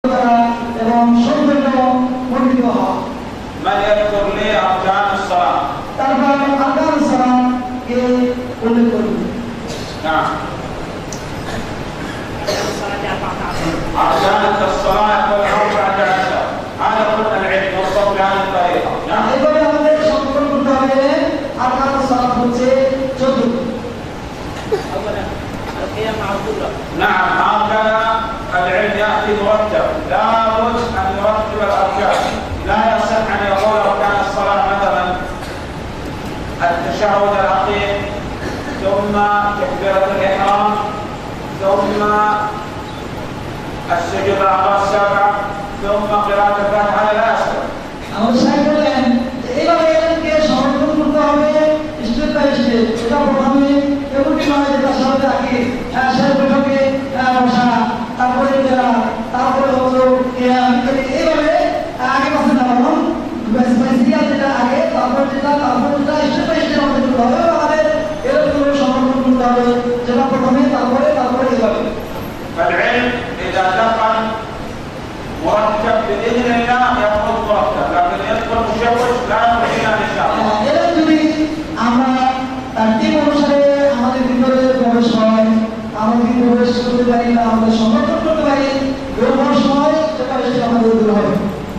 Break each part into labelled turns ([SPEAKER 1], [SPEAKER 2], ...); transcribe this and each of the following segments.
[SPEAKER 1] এবং সৌন্দর্য মণ্ডিত হওয়া।
[SPEAKER 2] من يذكر لي أركان الصلاة؟
[SPEAKER 1] তারপর আরকান সালাত কে উল্লেখ করুন।
[SPEAKER 2] نعم. أركان الصلاة يقول 14. هذا ركن العلم والصف بهذه الطريقة. نعم.
[SPEAKER 1] এইভাবে আমাদের সংকলন করতে হবে। আরকান সালাত হচ্ছে 14।
[SPEAKER 2] نعم هكذا العلم يأتي مرتب، لابد أن يرتب الأركان، لا يصح أن يقول أركان الصلاة مثلا التشهد الأخير ثم تكبيرة الإحرام ثم السجود الأعضاء السبعة ثم قراءة الفاتحة، هذا لا يصح.
[SPEAKER 1] আমার সাহেব বলেন এইভাবে এলেনকে সংরক্ষণ করতে হবে স্টেপ বাই স্টেপ। এটা প্রথমে এমনকি নয় যে তার সাথে আগে শেষ বৈঠকে বসা, তারপরে তারপরে হলো এইভাবে আগে পাশে নামানো বেসিক্যাল যেটা আগে তারপর যেটা স্টেপ বাই স্টেপ আমাদের করতে হবে। আমাদের এরকম সংরক্ষণ করতে হবে যেটা প্রথমে তারপরে এইভাবে।
[SPEAKER 2] فالعلم إذا دخل مرتب بإذن الله يخرج مرتب، لكن يدخل مشوش لا يخرج إلا إن شاء الله.
[SPEAKER 1] এরা যদি আমরা তারটিব অনুসারে আমাদের ভিতরে প্রবেশ হয়, আমাদের প্রবেশ করতে পারি না, আমাদের সংরক্ষণ করতে পারি, ব্যবহার সময় সেটা আমাদের দূর হবে।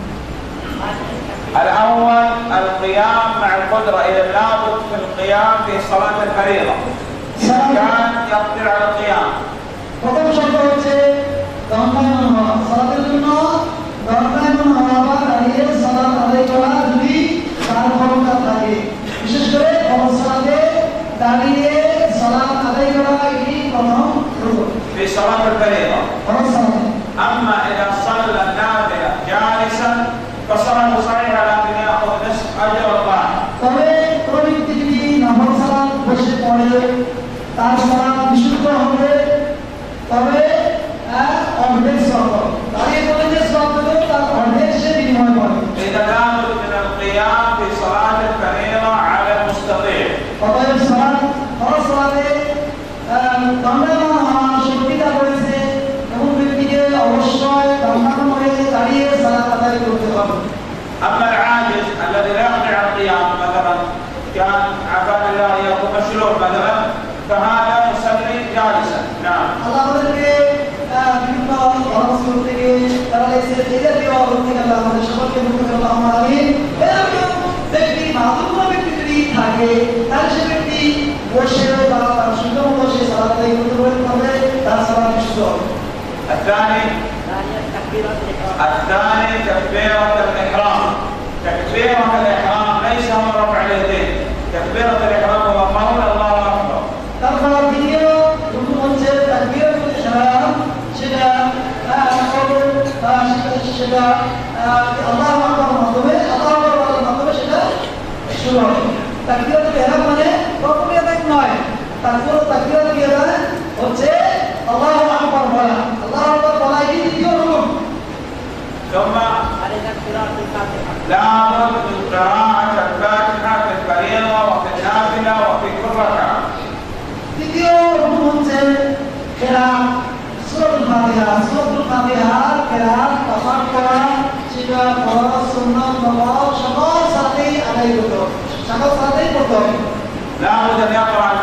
[SPEAKER 2] الأول القيام مع القدرة، إذا لابد في القيام في صلاة الفريضة إذا كان يقدر على القيام.
[SPEAKER 1] প্রথম শর্ত হচ্ছে দণ্ডায়মান হওয়া। সালাতের জন্য দণ্ডায়মান হওয়া বা দাঁড়িয়ে সালাত আদায় করা যদি তার ক্ষমতা থাকে, বিশেষ করে ফরজ সালাতে দাঁড়িয়ে সালাত আদায় করা এটি প্রথম রুকন
[SPEAKER 2] في صلاة الفريضة.
[SPEAKER 1] ফরজ সালাতে।
[SPEAKER 2] أما إذا صلى النافلة جالسا فصلاته صحيحة لكن يأخذ نصف أجر الله.
[SPEAKER 1] তবে কোন ব্যক্তি যদি নফল সালাত বসে পড়ে তার সালাত বিশুদ্ধ হবে, তবে অর্ধেক সওয়াব, দাঁড়িয়ে পড়ে যে সওয়াব পেল তার অর্ধেক সে বিনিময় পাবে।
[SPEAKER 2] إذا لابد من القيام في صلاة الفريضة على المستطيع.
[SPEAKER 1] অতএব ফরজ সালাতে দণ্ডায়মান হওয়ার শক্তিটা রয়েছে এমন ব্যক্তিকে অবশ্যই দণ্ডায়মান হয়ে দাঁড়িয়ে সালাত আদায় করতে হবে।
[SPEAKER 2] أما العاجز الذي لا يقدر على القيام مثلا كان عفان الله يأخذ مشروع مثلا فهذا يصلي جالسا. نعم.
[SPEAKER 1] আল্লাহ আমাদেরকে বিভিন্ন ধর্মস্কুল থেকে তারা লেগেছে এই জাতীয় অবস্থা গেল আমাদের সকলকে মুক্ত করল আমিন। এরকম ব্যক্তি মাহদুর ব্যক্তি যদি থাকে তাহলে সে ব্যক্তি বসে বা তার সুন্দর বসে সালাত আদায় করতে পারবে, তার সালাত বিশুদ্ধ হবে।
[SPEAKER 2] الثاني تكبيرة الإحرام. تكبيرة الإحرام ليس هو رفع اليدين، تكبيرة الإحرام هو قول الله أكبر.
[SPEAKER 1] তারপর দ্বিতীয় রুকন হচ্ছে তাকবীরাতুল ইহরাম। সেটা আল্লাহু আকবার মাধ্যমে সেটা শুরু হবে। তাকবীরাতুল ইহরাম মানে তাকবীরাত নয়, তারপর তাকবীরাতুল ইহরাম হচ্ছে আল্লাহু আকবার বলা। আল্লাহু আকবার বলা এই দ্বিতীয় রুকন।
[SPEAKER 2] ثم لابد من قراءة الفاتحة في الفريضة وفي النافلة وفي كل ركعة.
[SPEAKER 1] তৃতীয় রুকন হচ্ছে কিরাত সূরাতুল ফাতিহা কিরাত পাঠ করা। সেটা ফরজ সুন্নাত নফল সকল সাথেই আদায় করতে হবে, সকল সাথেই করতে হবে।
[SPEAKER 2] لابد أن يقرأ